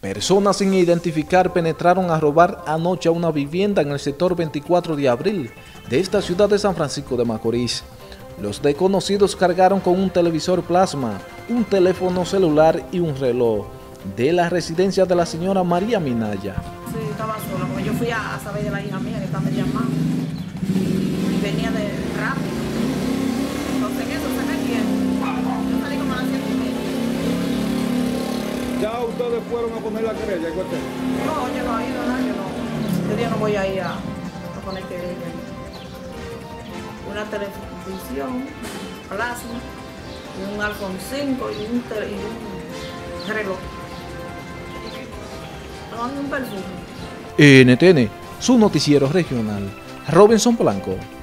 Personas sin identificar penetraron a robar anoche a una vivienda en el sector 24 de abril de esta ciudad de San Francisco de Macorís. Los desconocidos cargaron con un televisor plasma, un teléfono celular y un reloj de la residencia de la señora María Minaya. Sí, estaba sola, porque yo fui a saber de la hija mía que está media mal y venía de rápido. Entonces, ¿qué eso? ¿Saca quién? Yo salí como a las 7:30. ¿Ya ustedes fueron a poner la querella? No, yo no he ido, no, yo no. Este día no voy a ir a poner querella. Una televisión, plasma, y un iPhone 5 y un reloj. No, y un perfume. NTN, su noticiero regional, Robinson Blanco.